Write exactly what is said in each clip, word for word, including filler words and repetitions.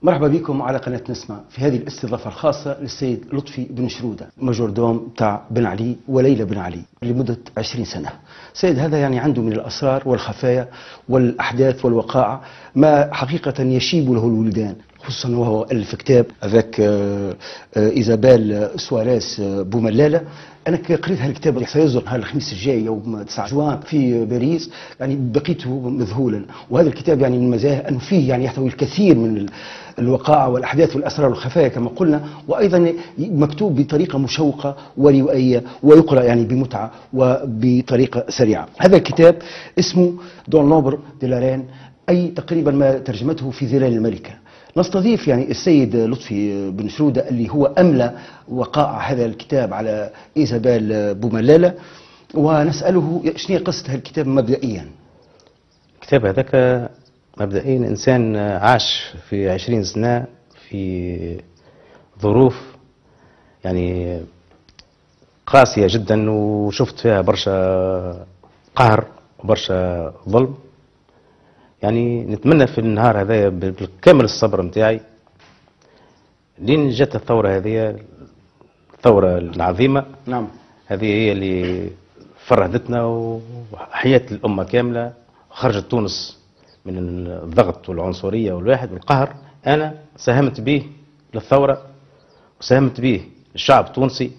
مرحبا بكم على قناة نسمة في هذه الاستضافة الخاصة للسيد لطفي بن شرودة ماجور دوم تاع بن علي وليلى بن علي لمدة عشرين سنة. سيد هذا يعني عنده من الأسرار والخفايا والأحداث والوقائع ما حقيقة يشيب له الولدان، خصوصا وهو ألف كتاب avec إيزابيل سواريز بوملالة. أنا قريت هالكتاب سيصدر هذا الخميس الجاي يوم تسعة جوان في باريس، يعني بقيته مذهولا. وهذا الكتاب يعني من مزاياه أنه فيه يعني يحتوي الكثير من الوقائع والأحداث والأسرار والخفايا كما قلنا، وأيضا مكتوب بطريقة مشوقة وروائية ويقرأ يعني بمتعة وبطريقة سريعة. هذا الكتاب اسمه دون لومبر دي لا رين، أي تقريبا ما ترجمته في ظلال الملكة. نستضيف يعني السيد لطفي بن شرودة اللي هو أملى وقائع هذا الكتاب على إيزابيل بوملالة، ونسأله شنو قصة هذا الكتاب مبدئيا. الكتاب هذاك مبدئيا إنسان عاش في عشرين سنة في ظروف يعني قاسية جدا، وشفت فيها برشا قهر وبرشا ظلم. يعني نتمنى في النهار هذايا بالكامل الصبر نتاعي لين جت الثورة هذه، الثورة العظيمة. نعم. هذه هي اللي فرهدتنا وحياة الأمة كاملة، وخرجت تونس من الضغط والعنصرية والواحد والقهر. أنا ساهمت به للثورة وساهمت به الشعب التونسي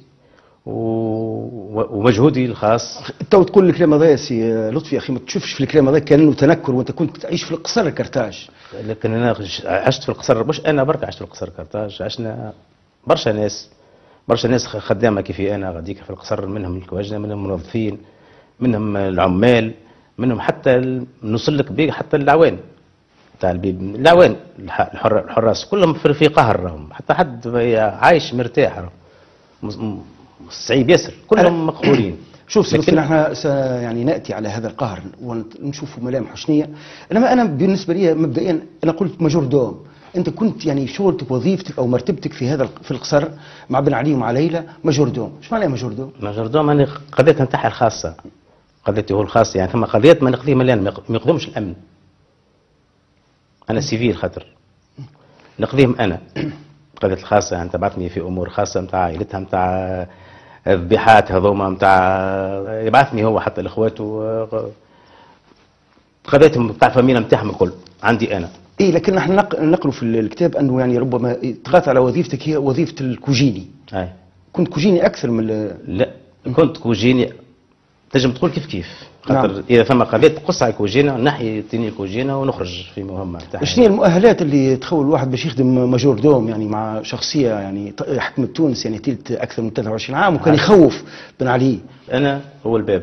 ومجهودي الخاص. تو تقول الكلام هذا يا سي لطفي اخي، ما تشوفش في الكلام هذا كانه تنكر، وانت كنت تعيش في القصر كرتاج. لكن انا عشت في القصر، مش انا برك عشت في القصر كرتاج، عشنا برشا ناس برشا ناس خدامه كيفي انا غاديك في القصر، منهم الكواجنه، منهم الموظفين، منهم العمال، منهم حتى نوصل لك بيه حتى العوان تاع البيب، العوان الحر الحراس كلهم في قهر راهم، حتى حد عايش مرتاح راهم صعيب ياسر، كلهم مقهورين. شوف سيدي، نحن يعني ناتي على هذا القهر ونشوف ملامح حسنيه. انما انا بالنسبه لي مبدئيا انا قلت ماجور دوم، انت كنت يعني شغلتك وظيفتك او مرتبتك في هذا في القصر مع بن علي ومع ليلى ماجور دوم. ايش معنى ماجور دوم؟ ماجور دوم انا قضيتها نتاعي الخاصه، قضيتي هو الخاصه، يعني ثم قضيات ما نقضيهم الا ما يقضيهمش الامن. انا سيفيل خاطر نقضيهم انا قضيت الخاصه، يعني تبعثني في امور خاصه نتاع عائلتها، نتاع الذبيحات هذوما نتاع يبعثني هو حتى الاخوات قضيتهم نتاع الفاميله نتاعهم الكل عندي انا. اي لكن نحن نقروا في الكتاب انه يعني ربما طغت على وظيفتك هي وظيفه الكوجيني. اي كنت كوجيني اكثر من لا كنت كوجيني، تنجم تقول كيف كيف، خاطر نعم. اذا ثم قضيه تقص على الكوجينه نحي تني الكوجينه ونخرج في مهمه نتاعها. شنو هي المؤهلات اللي تخول الواحد باش يخدم ماجور دوم يعني مع شخصيه يعني حكمت تونس يعني تلت اكثر من ثلاثة وعشرين عام وكان يخوف بن علي؟ انا هو الباب،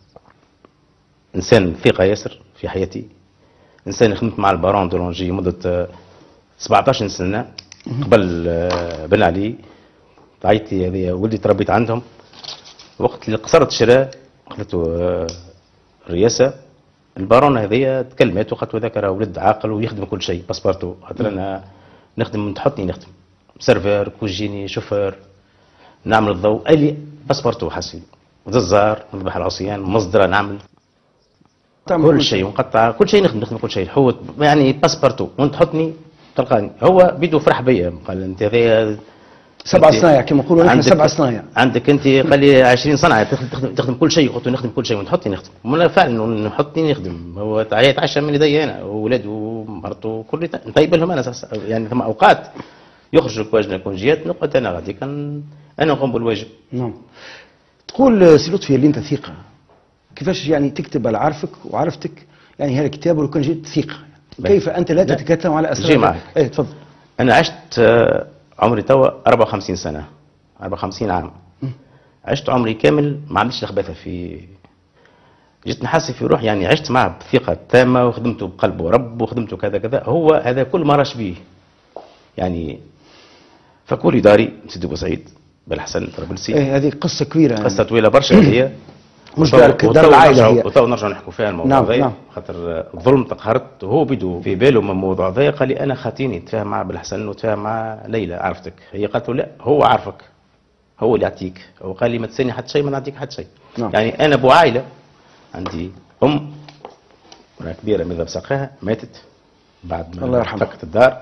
انسان ثقه ياسر في حياتي، انسان خدمت مع البارون دولونجي مده سبعطاش سنه قبل بن علي. عائلتي هذه ولدي تربيت عندهم، وقت اللي قصرت الشراء اخذته الرئاسه، البارون هذه تكلمت وقالت هذاك راه ولد عاقل ويخدم كل شيء باسبورتو، خاطر انا نخدم تحطني نخدم سيرفر كوجيني شوفير نعمل الضوء اللي باسبورتو حسي جزار نذبح العصيان مصدره نعمل كل شيء ونقطع كل شيء، نخدم نخدم كل شيء الحوت يعني باسبورتو وانت تحطني تلقاني. هو بيدو فرح بيا قال انت هذا سبع صنايع كما نقولوا نحن سبع صنايع عندك انت، قال لي عشرين صنعه تخدم تخدم كل شيء، قلت له نخدم كل شيء ونحطني نخدم، وانا فعلا نحطني نخدم. هو يتعشى من يدي انا واولاده ومرته كل نطيب لهم انا يعني. ثم اوقات يخرجوا كواجنا كونجيات نقعد انا غادي كان انا نقوم بالواجب. نعم. تقول سي لطفي اللي انت ثقه، كيفاش يعني تكتب على عارفك وعرفتك يعني هذا كتاب ولو كان جيت ثقه، كيف انت لا تتكلم على اسرار؟ جي معك. ايه تفضل. انا عشت عمري توا أربعة وخمسين سنة، أربعة وخمسين عام. م. عشت عمري كامل ما عملتش لخبثة في، جيت نحاسب في روح يعني عشت معه بثقة تامة وخدمته بقلب ورب وخدمته كذا كذا. هو هذا كل ما راش بيه يعني فكول إداري سيدي بوسعيد بالحسن طرابلسي. ايه هذه قصة كبيرة يعني. قصة طويلة برشا هي مش دارك دار العائلة هي. وتو نرجع نحكوا فيها الموضوع نعم ذا نعم. خاطر الظلم تقهرت وهو بيدو في باله من الموضوع ذا. قال لي انا خاطيني تفاهم مع بالحسن وتفاهم مع ليلى عرفتك. هي قالت له لا هو عارفك هو اللي يعطيك. هو قال لي ما تسالني حتى شيء ما نعطيك حتى شيء. نعم. يعني انا ابو عائله عندي ام كبيره من ذا بساقها ماتت بعد ما الله يرحمها فكت الدار.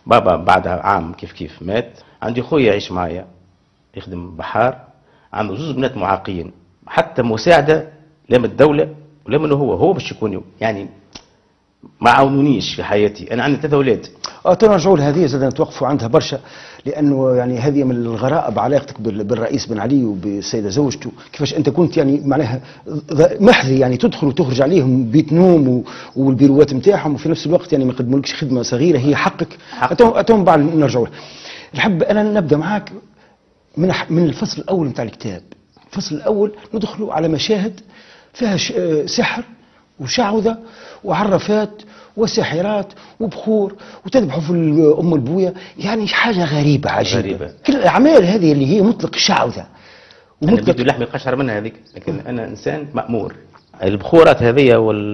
بابا بعدها عام كيف كيف مات. عندي خويا يعيش معايا يخدم بحار، عنده زوز بنات معاقين، حتى مساعده لا من الدوله ولا منه هو هو باش يكون يعني ما عاونونيش في حياتي. انا عندي ثلاثه اولاد. اه تنرجعوا لهذه زاد نتوقفوا عندها برشا، لانه يعني هذه من الغرائب علاقتك بال- بالرئيس بن علي وبالسيده زوجته، كيفاش انت كنت يعني معناها ض- محظي يعني تدخل وتخرج عليهم بيت نوم و- والبيروات نتاعهم، وفي نفس الوقت يعني ما يقدمولكش خدمه صغيره هي حقك. حق. اتوهم اتوهم بعد نرجعوا لها. نحب انا نبدا معاك من ح- من الفصل الاول نتاع الكتاب. الفصل الاول ندخلوا على مشاهد فيها ش- آه، سحر وشعوذه وعرافات وساحرات وبخور وتذبحوا في ال- ام البويه، يعني حاجه غريبه عجيبه. غريبة. كل الاعمال هذه اللي هي مطلق شعوذه انا بيدو لحمي قشعر منها هذيك، لكن انا انسان مامور. البخورات هذه وال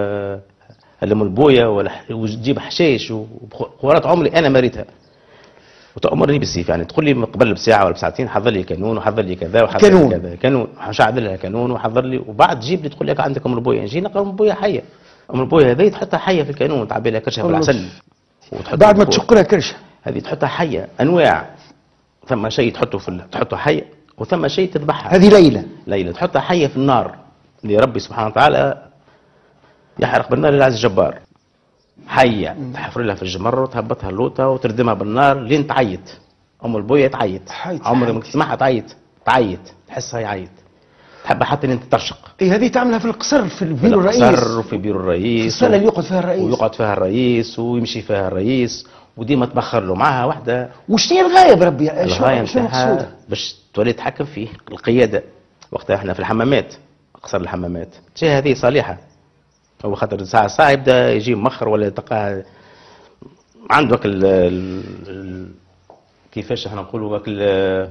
اللي البويه والح- وتجيب حشيش وبخورات عمري انا ما ريتها، وتأمرني بالسيف. يعني تقول لي من قبل بساعه ولا بساعتين حضر لي كانون وحضر لي كذا وحضر كانون. لي كذا كانون، شعل لها كانون وحضر لي، وبعد تجيب لي تقول لك عندك ام البويه، نجي نلقى ام البويه حيه. ام البويه هذه تحطها حيه في الكانون، تعبي لها كرشها بالعسل وتحط بعد ما البخور. تشق لها كرشه. هذه تحطها حيه انواع، ثم شيء تحطه في ال- تحطه حيه، وثم شيء تذبحها. هذه ليله. ليلى تحطها حيه في النار اللي ربي سبحانه وتعالى يحرق بالنار العز الجبار. حيه تحفر لها في الجمر وتهبطها اللوطه وتردمها بالنار لين تعيط. ام البويه تعيط، حيت- عمري ما حيت. تسمعها تعيط، تعيط تحسها يعيط، تحب حتى ان تترشق. اي هذه تعملها في القصر في في بيرو الرئيس، القصر وفي بيرو الرئيس، في الصاله اللي يقعد فيها الرئيس. ويقعد فيها الرئيس ويمشي فيها الرئيس، وديما تبخر له معها واحده. وش هي الغايه بربي؟ الغايه شو نتاعها المقصود؟ باش تولي تتحكم فيه القياده. وقتها احنا في الحمامات، قصر الحمامات، تجي هذه صالحه. هو خاطر ساعه ساعه يبدا يجي مخر ولا تلقاه عندك ال ال كيفاش احنا نقولوا وك ال-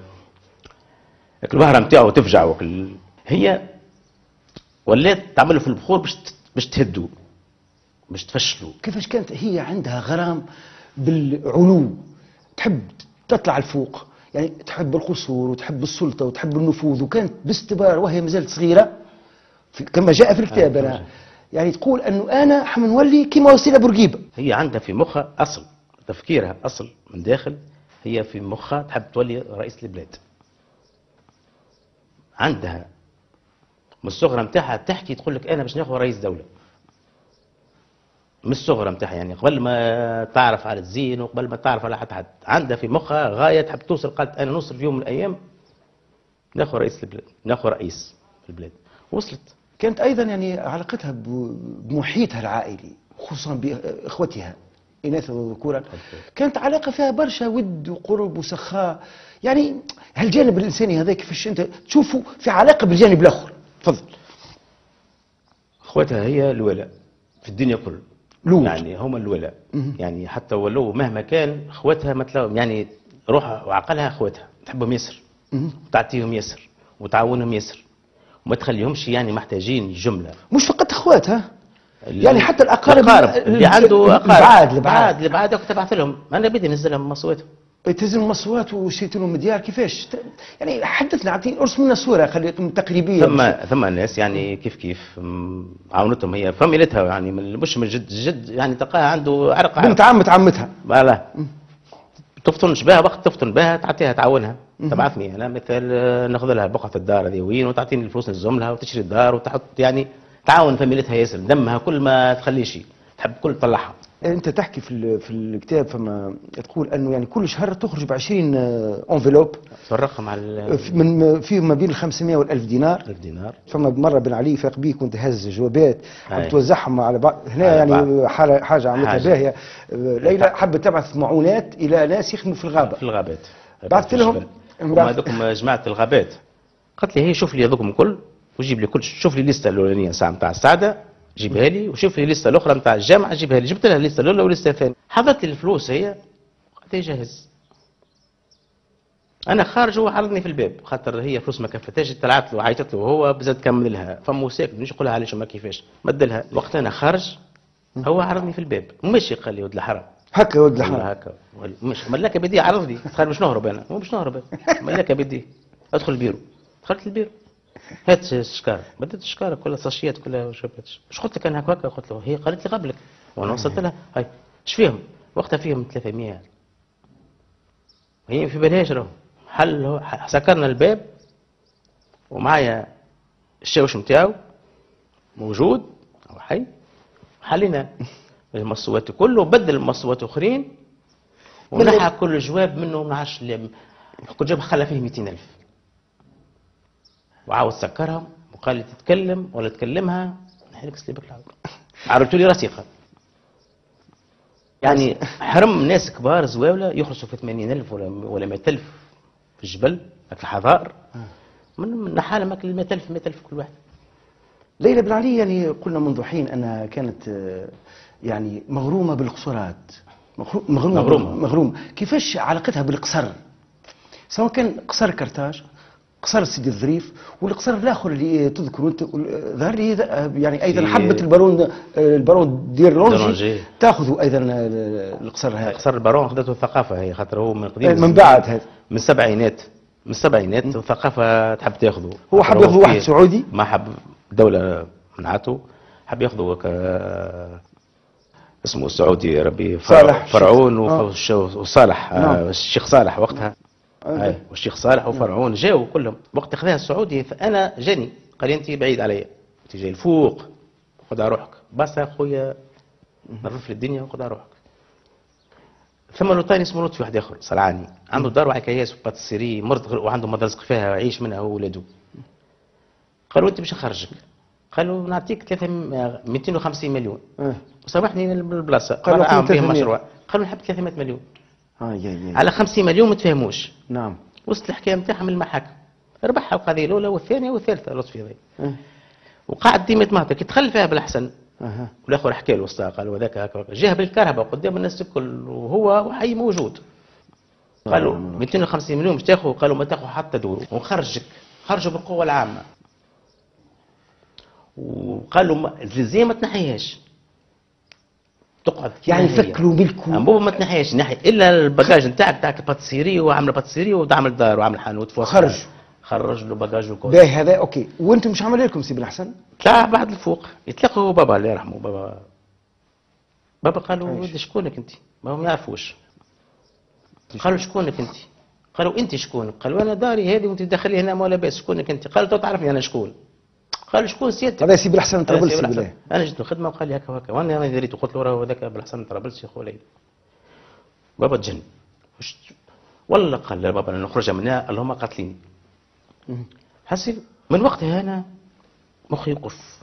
وك البهره نتاعو تفجع وك ال- هي ولات تعمله في البخور باش ت- باش تهدوا باش تفشلوا. كيفاش كانت هي عندها غرام بالعلو، تحب تطلع لفوق، يعني تحب القصور وتحب السلطة وتحب النفوذ، وكانت باستمرار وهي مازالت صغيرة في كما جاء في الكتاب. أنا يعني تقول أنه أنا حنولي كيما وسيلة بورقيبة. هي عندها في مخها اصل تفكيرها اصل من داخل، هي في مخها تحب تولي رئيس البلاد. عندها من الصغرى نتاعها تحكي تقول لك انا باش ناخذ رئيس دوله. من الصغرى نتاعها يعني قبل ما تعرف على الزين وقبل ما تعرف على حتى حد، عندها في مخها غايه تحب توصل. قالت انا نوصل في يوم من الايام ناخذ رئيس البلاد، ناخذ رئيس البلاد. وصلت. كانت أيضا يعني علاقتها ب- بمحيطها العائلي، خصوصا بإخوتها إناثا وذكورا، كانت علاقة فيها برشا ود وقرب وسخاء. يعني هالجانب الإنساني هذا كيفاش أنت تشوفه في علاقة بالجانب الآخر؟ تفضل. اخواتها هي الولاء في الدنيا كل، لوط. يعني هم الولاء. يعني حتى ولو مهما كان اخواتها ما تلاقوا، يعني روحها وعقلها اخواتها تحبهم ياسر وتعطيهم ياسر وتعاونهم ياسر وما تخليهمش يعني محتاجين جمله. مش فقط اخوات، ها؟ يعني حتى الاقارب الأقارب اللي عنده اقارب البعاد البعاد البعاد البعاد كنت تبعث لهم. انا بدي ننزل لهم مصواتهم. تهزم مصوات وشريت لهم ديار كيفاش؟ يعني حدثنا، اعطيني ارسم لنا صوره خليكم تقريبيه. ثم ثم الناس يعني كيف كيف م- عاونتهم. هي فاميلتها يعني من مش من جد جد، يعني تلقاها عنده عرق بنت عمة عمتها. فوالا تفطنش بها وقت تفطن بها تعطيها تعاونها. تبعثني انا مثل آه، ناخذ لها بقعه الدار هذه وين وتعطيني الفلوس نلزم لها وتشري الدار وتحط، يعني تعاون فاميلتها ياسر. دمها كل ما تخليش تحب كل تطلعها. انت تحكي في ال- في الكتاب فما تقول انه يعني كل شهر تخرج ب عشرين انفلوب فرقهم على ال من في ما بين ال خمسمائة وال ألف دينار. ألف دينار. فما مره بن علي فاق بيك كنت هز جوابات أي. وتوزعهم على بعض. هنا على يعني بعض. حاجه حاجه عملتها حاجة. باهيه. ليلى حبت تبعث معونات الى ناس يخدموا في الغابه. في الغابات. بعثت لهم هم هذوكم جماعه الغابات. قالت لي هي شوف لي هذوكم الكل وجيب لي كل، شوف لي الليسته الاولانيه ساعه نتاع السعده جيبها لي، وشوف لي الليسته الاخرى نتاع الجامعه جيبها لي. جبت لها الليسته الاولى والليسته الثانيه، حضرت لي الفلوس هي قالت لي جاهز. انا خارج هو عرضني في الباب خاطر هي فلوس ما كفتهاش. طلعت له عيطت له وهو بزاد كمل لها فمو ساكت مش نقولها علاش ما كيفاش مدلها. وقت انا خارج هو عرضني في الباب ومشي قال لي ولد الحرام هكا ولد والله الحرام. هكا مش ملاك بدي عرضني قال باش نهرب. انا مو باش نهرب ملاك بدي ادخل البيرو. دخلت البيرو هات الشكاره، بديت الشكاره كلها صاشيات كلها شربت. مش قلت لك انا هكا؟ قلت له هي قالت لي قبلك وانا وصلت لها هاي ايش فيهم؟ وقتها فيهم ثلاثمية. هي في بالهاش راهو حل، سكرنا الباب ومعايا الشاوش نتاعو موجود او حي، حلينا المصوات كله وبدل مصوات اخرين ونحى كل جواب منه ما عادش، كل جواب خلى فيه مئتين ألف وعاود سكرهم وقال لي تتكلم ولا تكلمها نحرق سليبك العود. عرفت لي راسي يعني حرم ناس كبار زواوله يخرجوا في ثمانين ألف ولا ولا مئة ألف في الجبل في الحضار، من نحاله ماكل مئة ألف مئة ألف كل واحد. ليلى بن علي يعني قلنا منذ حين انها كانت يعني مغرومه بالقصورات، مغرومه مغرومه, مغرومة. كيفاش علاقتها بالقصر؟ سواء كان قصر كرتاج، قصر سيدي الظريف، والقصر الاخر اللي تذكر انت ظهر لي يعني ايضا حبه البارون البارون ديرلونجي تاخذ ايضا القصر هذا. قصر البارون اخذته الثقافه هي، خاطر هو من قديم من بعد هذا من السبعينات من السبعينات الثقافه تحب تاخذه. هو حب ياخذ واحد سعودي ما حب دوله منعته، حب ياخذه ك اسمه السعودي ربي صالح فرعون وصالح آه. الشيخ صالح وقتها اي آه. والشيخ صالح وفرعون جاوا كلهم وقت اخذها السعودي. فانا جاني قال لي انت بعيد عليا، انت جاي الفوق خذ على روحك، بس يا خويا نرف الدنيا وخذ على روحك. ثم له ثاني اسمه لطفي واحد اخر صلعاني عنده دار وعكاياس وباتسيري مرض وعنده مدرسة فيها ويعيش منها هو وولده. قالوا انت باش نخرجك، قالوا نعطيك ثلاثة مئتين وخمسين مليون أه. وسامحني بالبلاصه، قالوا اعمل فيهم مشروع، قالوا نحب ثلاثمئة مليون آه يا يا. على خمسين مليون ما تفهموش. نعم. وصلت الحكايه نتاعهم للمحاكم، ربحها القضيه الاولى والثانيه والثالثه لطفي هذا أه. وقعد ديما يتمهطر كي دخل فيها بالاحسن أه. والاخر حكى له وسطها قال وذاك هكا جاه بالكهرباء قدام الناس الكل وهو حي موجود. قالوا مئتين وخمسين مليون باش تاخذ، قالوا ما تاخذ حتى دورو ونخرجك، خرجوا بالقوه العامه. وقالوا الزلزال ما تنحيهاش تقعد يعني فكروا ملكوا بابا ما تنحيهاش ناحيه الا الباجاج نتاعك تاعك الباتسيري وعامل باتسيري وعامل دار وعامل حانوت فوق. خرج خرج له باجاج وكل باهي هذا اوكي. وانتم مش عمل لكم سي بن حسن؟ طلع بعد الفوق يتلاقوا بابا الله يرحمه. بابا بابا قالوا ولدي شكونك انت؟ ما هم يعرفوش. قالوا شكونك انت؟ قالوا انت شكونك؟ قالوا انا داري هذه وانت داخلي هنا ما لاباس. شكونك انت؟ قال تو تعرفني انا شكون؟ قالوا شكون سيادتك؟ هذا سي بالحسن طرابلسي بالله. انا جيت الخدمه وقال لي هكا وهكا وانا انا دريت وقلت له راه هذاك بالحسن طرابلسي خويا ليلى. بابا تجن والله قال لا بابا نخرج منها اللهم قاتليني. حسيت من وقتها انا مخي يوقف.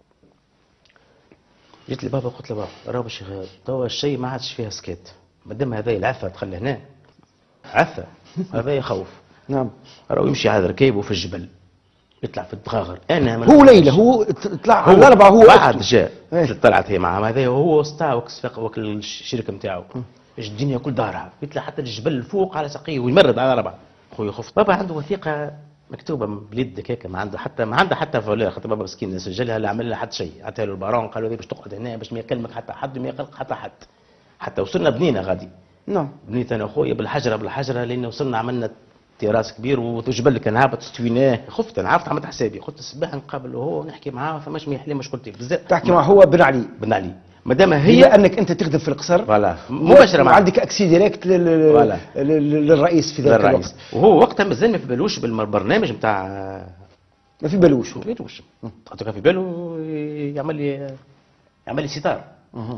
جيت لبابا قلت له بابا راه باش توا الشيء ما عادش فيها سكات، مادام هذا العفه دخل هنا عفه هذا يخوف. نعم. راه يمشي على ركيبه في الجبل يطلع في الدغاغر. انا هو ليلى هو طلع على الاربعه هو بعد جاء طلعت هي معاه هذا وهو وسطها وكل الشركه نتاعو الدنيا كل دارها يطلع حتى الجبل الفوق على ساقيه ويمرد على الاربعه. خويا خفت. بابا عنده وثيقه مكتوبه باليد هكاك ما عنده حتى ما عنده حتى فولير خاطر بابا مسكين سجلها لا عمل لها حتى شيء. عطاها له البارون قالوا لي باش تقعد هنا باش ما يكلمك حتى حد ما يقلق حتى حد. حتى وصلنا بنينا غادي. نعم. بنيت انا وخويا بالحجره بالحجره لين وصلنا عملنا تراس كبير وجبل كان هابط استويناه. خفت انا عرفت عملت حسابي قلت الصباح نقابل وهو ونحكي معاه فماش ما يحلم مش قلت بزاف. تحكي معه هو بن علي. بن علي مادام هي بما انك انت تخدم في القصر فوالا مباشره معاه عندك اكسي ديريكت لل... للرئيس في ذاك الوقت. وهو وقتها مازال ما في بالوش بالبرنامج نتاع ما في بالوش. ما في بالوش خاطر كان في باله يعمل لي يعمل لي ستار. اها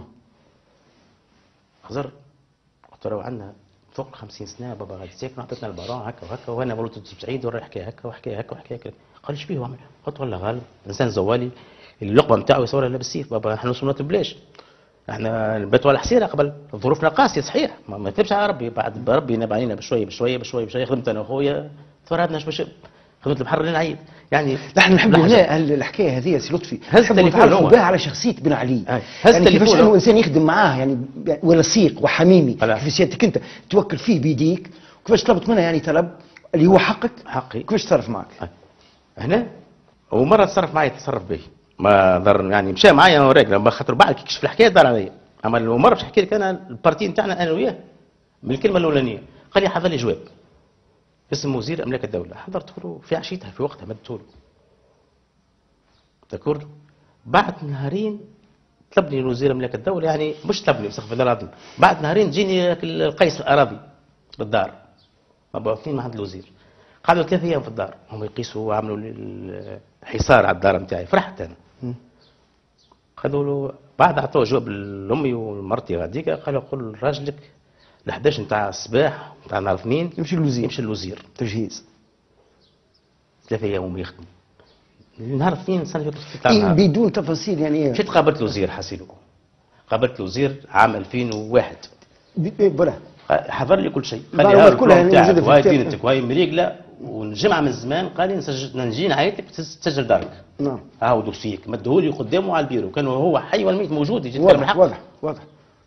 خزر قلت له عندنا فوق خمسين سنه بابا غادي ساكن عطيتنا البارون هكا وهكا وانا ولدت سعيد ورا حكايه هكا وحكايه هكا وحكايه هكا. قال ايش بيه وعمل؟ قلت والله غالب انسان زوالي اللقبه نتاعو يصورها لابس سيف. بابا احنا وصلنا بلاش احنا نباتوا على حسيره قبل ظروفنا قاسيه صحيح ما نكذبش على ربي. بعد ربي نبع علينا بشويه بشويه بشويه بشويه خدمت انا وخويا تفرهدنا باش خدمت البحر اللي نعيط يعني. نحن نحب هنا الحكايه هذه يا سي لطفي هز التليفون بها على شخصيه بن علي. هز يعني كيفاش انه انسان يخدم معاه يعني ولصيق وحميمي كيف سيادتك انت توكل فيه بيديك وكيفاش طلبت منه يعني طلب اللي هو حقك حقي كيفاش تصرف معك هنا. ومره تصرف معي تصرف به ما ضر يعني مشى معايا انا وراك لما خاطر بعد كيكشف الحكايه دار عليا. اما مره باش نحكي لك انا البارتي نتاعنا انا وياه من الكلمه الاولانيه قال لي حضر لي جواب اسم وزير املاك الدوله. حضرته له في عشيتها في وقتها مدته له تذكر. بعد نهارين طلبني الوزير ملاك الدوله، يعني مش طلبني استغفر الله العظيم، بعد نهارين تجيني القيس الاراضي للدار مبعوثين مع عند الوزير، قعدوا ثلاث ايام في الدار هم يقيسوا وعملوا لي الحصار على الدار نتاعي، فرحت انا. خذوا له بعد عطوه جواب لامي ومرتي غاديكا، قالوا قول راجلك ل احداش نتاع الصباح نتاع نهار الاثنين يمشي للوزير، يمشي للوزير تجهيز. ثلاثة ايام هم يخدموا. نهار الاثنين سنة إيه بدون تفاصيل يعني. مشيت قابلت الوزير حسيلو، قابلت الوزير عام ألفين وواحد. بلا حضر لي كل شيء، قال لي المعلومات ها كلها البلان موجودة تاعك في وهاي الكتاب. دينتك وهاي مريقله، والجمعه من الزمان قال لي نسجل نجي نعيط لك تسجل دارك. نعم. ها هو دوسيك مدهولي قدامه على البيرو، كان هو حي والميت موجود يجي يتكلم واضح الحق. واضح واضح.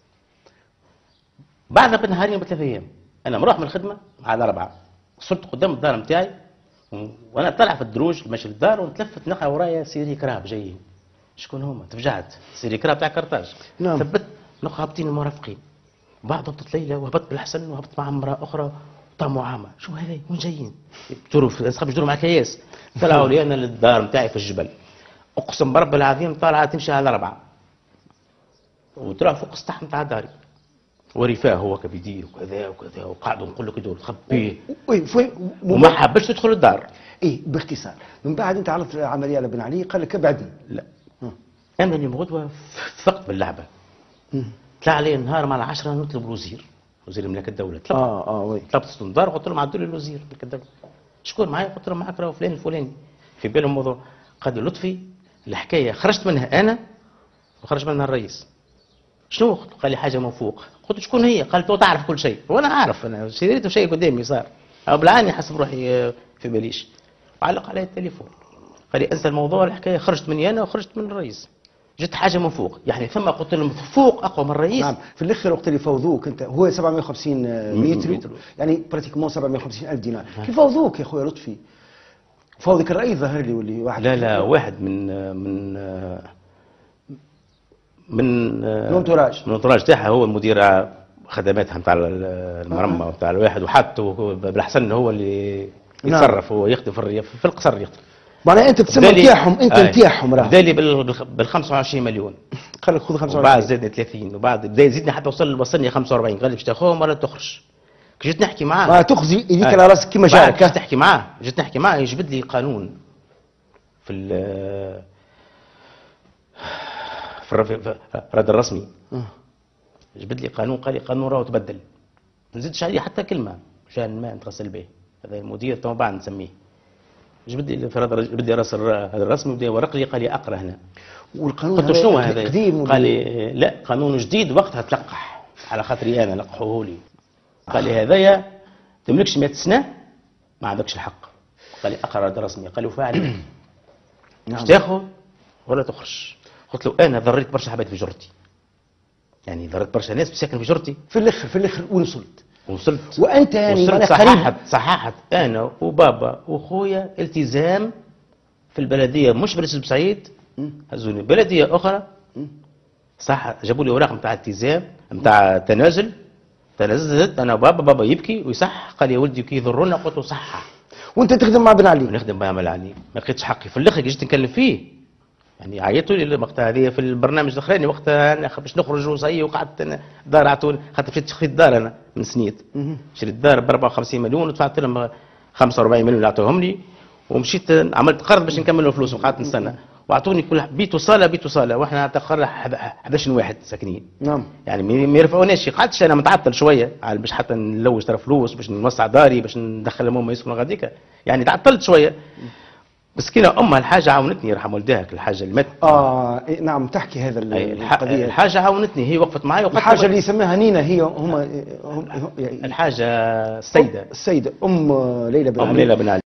بعدها بنهارين بثلاث ايام انا مروح من الخدمه على الاربعه، صرت قدام الدار نتاعي وانا طالع في الدروج ماشي للدار، ونتلفت نلقى ورايا سيري كراب جايين. شكون هما؟ تفجعت، سيري كراب تاع كرتاج. نعم. ثبت نلقى هابطين المرافقين، بعض هبطت ليلى وهبطت بالحسن وهبطت مع امراه اخرى طعموا عامه، شو هذا وين جايين؟ يجروا في اصحاب يجروا مع كياس، طلعوا لي انا للدار نتاعي في الجبل، اقسم برب العظيم طالعه تمشي على الاربعه وطلع فوق السطح نتاع داري، ورفاه هو كبيدير وكذا وكذا، وقعدوا نقول له كده خبيه وي في وما حبش تدخل الدار. ايه باختصار، من بعد انت عرضت العمليه على بن علي قال لك ابعدني. لا انا اليوم غدوه فقت باللعبه. طلع علي النهار مع العشرة نطلب الوزير، وزير ملاك الدوله. طلب اه اه وي طلبت استنظار وقلت لهم عدوا لي الوزير ملاك الدوله. شكون معايا؟ قلت لهم معاك راهو فلان الفلاني. في بالهم موضوع، قال لي لطفي الحكايه خرجت منها انا وخرج منها الرئيس. شنو؟ قال لي حاجه من فوق. قلت له شكون هي؟ قال تو تعرف كل شيء، وانا عارف انا شريت شيء قدامي صار او بالعاني حسب روحي في باليش. وعلق علي التليفون قال لي انسى الموضوع، الحكايه خرجت مني انا وخرجت من الرئيس، جت حاجه من فوق. يعني ثم قلت لهم فوق اقوى من الرئيس. نعم. في الاخر وقت اللي فوضوك انت هو سبعمائة وخمسين متر, متر. يعني براتيكمون سبعمائة وخمسين الف دينار. كيف فوضوك يا اخويا لطفي؟ فوضك الرئيس ظهر لي واللي واحد. لا لا واحد من من من من انتوراج من الانتوراج تاعها، هو مدير خدماتها نتاع المرمى ونتاع الواحد، وحتى بالحسن هو اللي يتصرف. هو يخدم في الريف في القصر يخدم. معناها انت تسمى نتاعهم، انت نتاعهم راه. بدا لي بال خمسة وعشرين مليون، قال لك خذ خمسة وعشرين وبعد زادني ثلاثين، وبعد بدا يزيدني حتى وصل وصلني خمسة وأربعين. قال لي باش تاخذهم ولا تخرج؟ كي جيت نحكي معاه ما تخزي يديك على راسك كيما جارك. جيت نحكي معاه جيت نحكي معاه يجبد لي قانون في ال في الرد الرسمي. جبد لي قانون، قال لي قانون راهو تبدل، ما نزيدش عليه حتى كلمه، مشان ما نتغسل به. هذا المدير تو بعد نسميه. جبد لي في هذا جبد لي راس هذا الرسمي وبدا ورق لي، قال لي اقرا هنا. والقانون قلت له شنو هذا؟ قديم. قال لي لا قانون جديد وقتها تلقح على خاطري انا لقحوه لي. قال لي هذايا تملكش مئة سنه ما عندكش الحق. قال لي اقرا هذا الرسمي. قال له فعلا باش تاخذ ولا تخرج؟ قلت له انا ضريت برشا حبايب في جرتي، يعني ضريت برشا ناس ساكن في جرتي. في الاخر في الاخر وين وصلت؟ وصلت وانت يعني وصلت صححت صححت صححت انا وبابا واخويا التزام في البلديه، مش بلد بسعيد، هزوني بلديه اخرى صح. جابوا لي اوراق نتاع التزام نتاع تنازل، تنازلت انا وبابا. بابا يبكي ويصح، قال يا ولدي كي يضرونا. قلت له صح. وانت تخدم مع بن علي؟ نخدم مع بن علي، ما لقيتش حقي في الاخر. جيت نتكلم فيه يعني عيطوا لي وقتها هذه في البرنامج الاخراني، وقتها انا باش نخرج وصي، وقعدت انا دار عطوني، خاطر مشيت شريت دار انا من سنيت. شريت دار ب أربعة وخمسين مليون ودفعت لهم خمسة وأربعين مليون اللي عطوهم لي، ومشيت عملت قرض باش نكمل الفلوس، وقعدت نستنى. واعطوني كل بيت وصاله بيت وصاله، واحنا تقرر احد عشر واحد ساكنين. نعم. يعني ما يرفعوناش. قعدتش انا متعطل شويه على باش حتى نلوج ترى فلوس باش نوسع داري باش ندخل امهم يسكنوا غاديكا، يعني تعطلت شويه. مسكينه امها الحاجه عاونتني يرحم والديك، الحاجه اللي ماتت. اه إيه نعم تحكي هذا القضيه. الحاجه عاونتني، هي وقفت معي. الحاجه اللي يسميها نينا هي هم, هم, هم الحاجه السيده السيده ام ليلى بن علي. ام ليلى بن علي.